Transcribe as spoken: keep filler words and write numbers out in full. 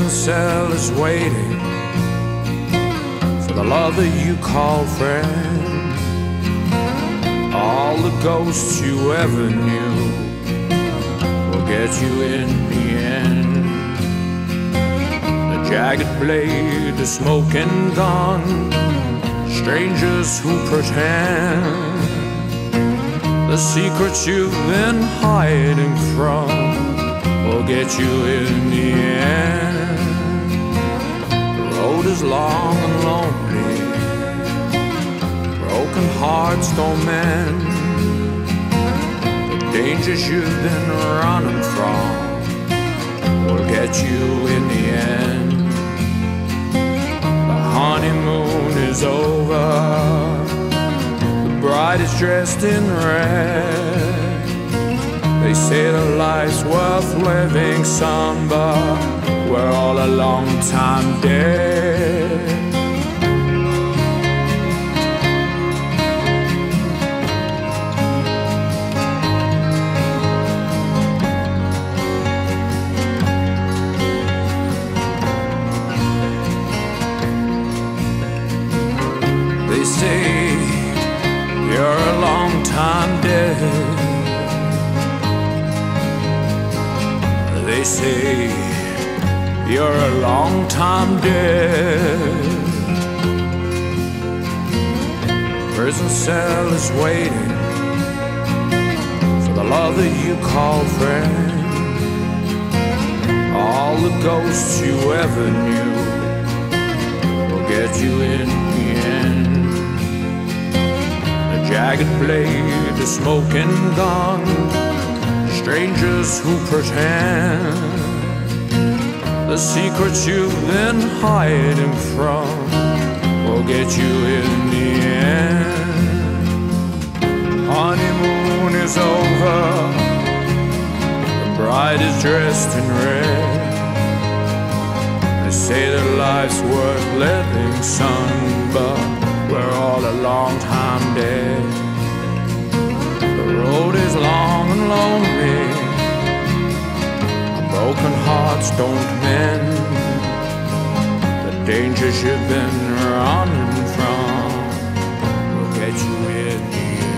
prison cell is waiting for the love that you call friend. All the ghosts you ever knew will get you in the end. The jagged blade, the smoking gun, strangers who pretend. The secrets you've been hiding from will get you in the end. The road is long and lonely, broken hearts don't mend. The dangers you've been running from will get you in the end. The honeymoon is over, the bride is dressed in red. They say that life's worth living, son, but we're all a long time dead. They say you're a long time dead. They say you're a long time dead. Prison cell is waiting for the love that you call friend. All the ghosts you ever knew will get you in the end. The jagged blade, the smoking gun, strangers who pretend. The secrets you've been hiding from will get you in the end. Honeymoon is over, the bride is dressed in red. They say that life's worth living, son, but we're all a long time dead. The road is long and lonely, broken hearts don't mend. The dangers you've been running from will get you in the end.